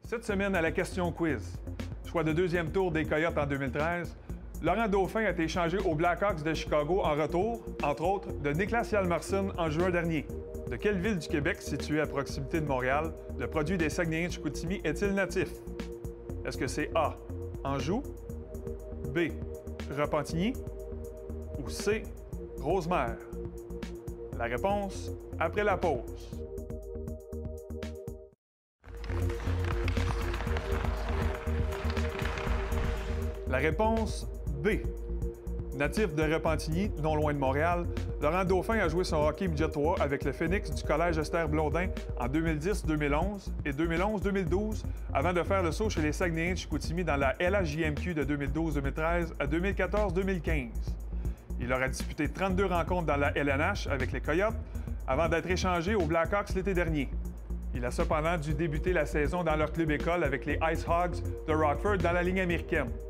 Cette semaine, à la question quiz, choix de deuxième tour des Coyotes en 2013, Laurent Dauphin a été échangé aux Blackhawks de Chicago en retour, entre autres, de Niklas Hjalmarsson en juin dernier. De quelle ville du Québec, située à proximité de Montréal, le produit des Saguenayens de Chicoutimi est-il natif? Est-ce que c'est A. Anjou, B. Repentigny ou C. Rosemère? La réponse après la pause. La réponse B. Natif de Repentigny, non loin de Montréal, Laurent Dauphin a joué son hockey midget 3 avec le Phoenix du Collège Esther Blondin en 2010-2011 et 2011-2012 avant de faire le saut chez les Saguenayens de Chicoutimi dans la LHJMQ de 2012-2013 à 2014-2015. Il aura disputé 32 rencontres dans la LNH avec les Coyotes avant d'être échangé aux Blackhawks l'été dernier. Il a cependant dû débuter la saison dans leur club école avec les Ice Hogs de Rockford dans la Ligue américaine.